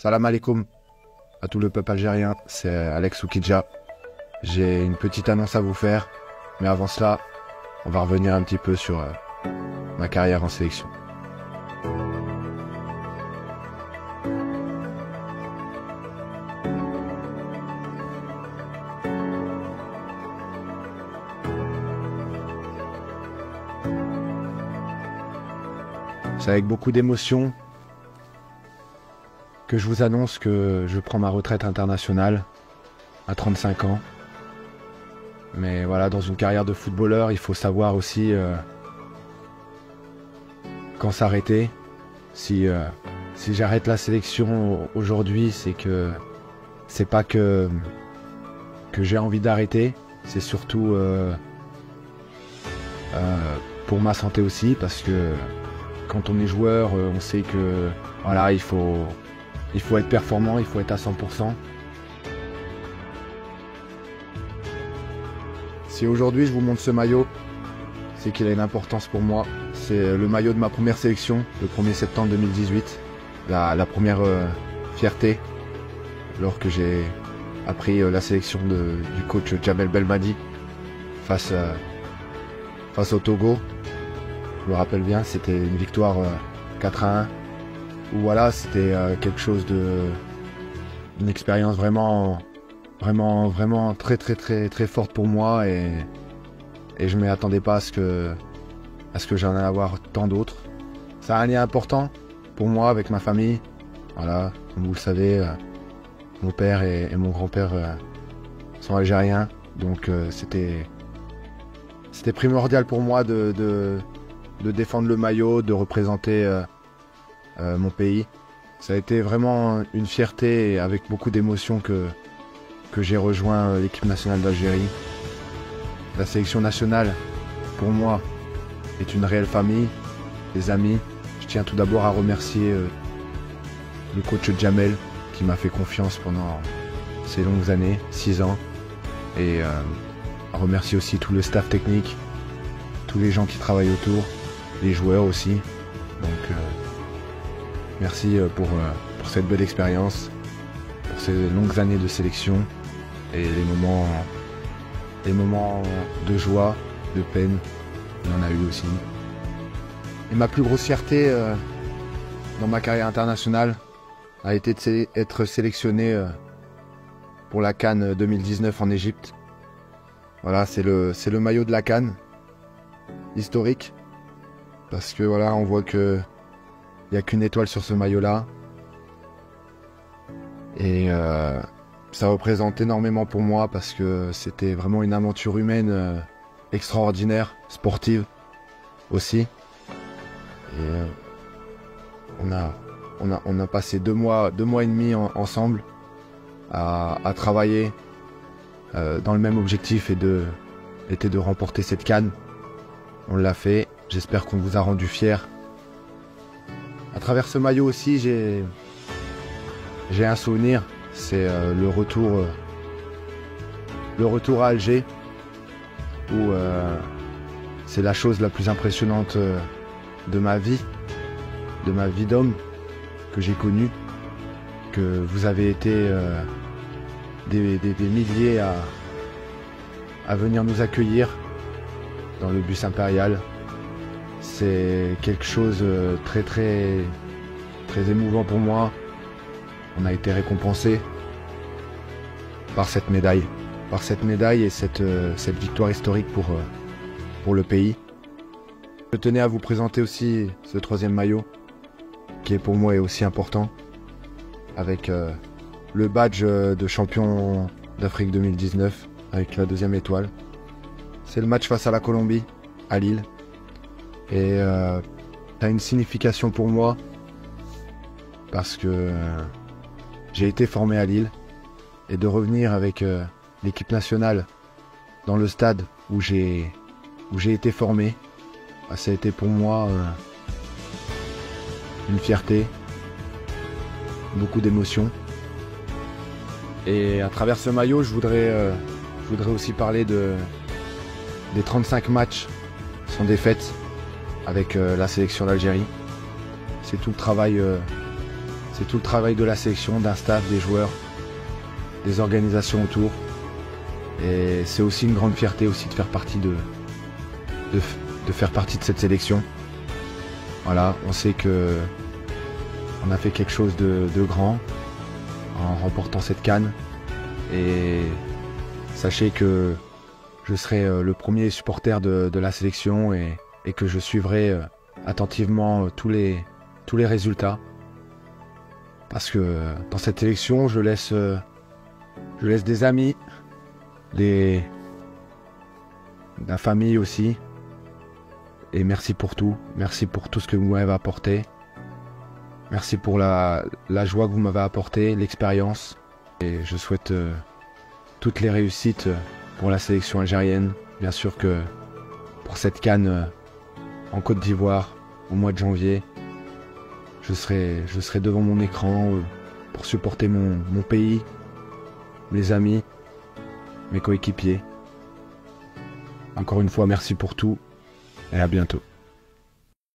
Salam alaikum à tout le peuple algérien, c'est Alex Oukidja. J'ai une petite annonce à vous faire, mais avant cela, on va revenir un petit peu sur ma carrière en sélection. C'est avec beaucoup d'émotion que je vous annonce que je prends ma retraite internationale à 35 ans. Mais voilà, dans une carrière de footballeur, il faut savoir aussi quand s'arrêter. Si j'arrête la sélection aujourd'hui, c'est que c'est pas que j'ai envie d'arrêter, c'est surtout pour ma santé aussi, parce que quand on est joueur, on sait que voilà, il faut être performant, il faut être à 100%. Si aujourd'hui je vous montre ce maillot, c'est qu'il a une importance pour moi. C'est le maillot de ma première sélection, le 1er septembre 2018. La première fierté, lors que j'ai appris la sélection du coach Djamel Belmadi face au Togo. Je me rappelle bien, c'était une victoire 4-1. Où voilà, c'était quelque chose d'une expérience vraiment très forte pour moi, et je ne m'y attendais pas à ce que j'en ai à avoir tant d'autres. Ça a un lien important pour moi avec ma famille. Voilà, comme vous le savez, mon père et mon grand-père sont algériens, donc c'était primordial pour moi de défendre le maillot, de représenter mon pays. Ça a été vraiment une fierté, et avec beaucoup d'émotion que j'ai rejoint l'équipe nationale d'Algérie. La sélection nationale, pour moi, est une réelle famille, des amis. Je tiens tout d'abord à remercier le coach Djamel qui m'a fait confiance pendant ces longues années, 6 ans. Et à remercier aussi tout le staff technique, tous les gens qui travaillent autour, les joueurs aussi. Donc merci pour cette belle expérience, pour ces longues années de sélection et les moments de joie, de peine, il y en a eu aussi. Et ma plus grosse fierté dans ma carrière internationale a été d'être sélectionné pour la CAN 2019 en Égypte. Voilà, c'est le maillot de la CAN, historique, parce que voilà, on voit que il n'y a qu'une étoile sur ce maillot-là. Et ça représente énormément pour moi, parce que c'était vraiment une aventure humaine extraordinaire, sportive aussi. Et on a passé 2 mois et demi ensemble à travailler dans le même objectif, était de remporter cette CAN. On l'a fait. J'espère qu'on vous a rendu fiers. À travers ce maillot aussi, j'ai un souvenir, c'est le retour à Alger, où c'est la chose la plus impressionnante de ma vie d'homme que j'ai connue, que vous avez été des milliers à venir nous accueillir dans le bus impérial. C'est quelque chose de très émouvant pour moi. On a été récompensé par cette médaille et cette victoire historique pour le pays. Je tenais à vous présenter aussi ce 3e maillot, qui est pour moi est aussi important, avec le badge de champion d'Afrique 2019, avec la 2e étoile. C'est le match face à la Colombie, à Lille. Et ça a une signification pour moi, parce que j'ai été formé à Lille, et de revenir avec l'équipe nationale dans le stade où j'ai été formé, ça a été pour moi une fierté, beaucoup d'émotions. Et à travers ce maillot, je voudrais aussi parler des 35 matchs sans défaite avec la sélection d'Algérie. C'est tout le travail c'est tout le travail de la sélection, d'un staff, des joueurs, des organisations autour. Et c'est aussi une grande fierté aussi de faire partie de faire partie de cette sélection. Voilà, on sait que on a fait quelque chose de grand en remportant cette CAN. Et sachez que je serai le premier supporter de la sélection et que je suivrai attentivement tous les résultats. Parce que dans cette sélection, je laisse des amis, la famille aussi. Et merci pour tout ce que vous m'avez apporté. Merci pour la joie que vous m'avez apportée, l'expérience. Et je souhaite toutes les réussites pour la sélection algérienne. Bien sûr que pour cette CAN en Côte d'Ivoire au mois de janvier, je serai devant mon écran pour supporter mon pays, mes amis, mes coéquipiers. Encore une fois, merci pour tout et à bientôt.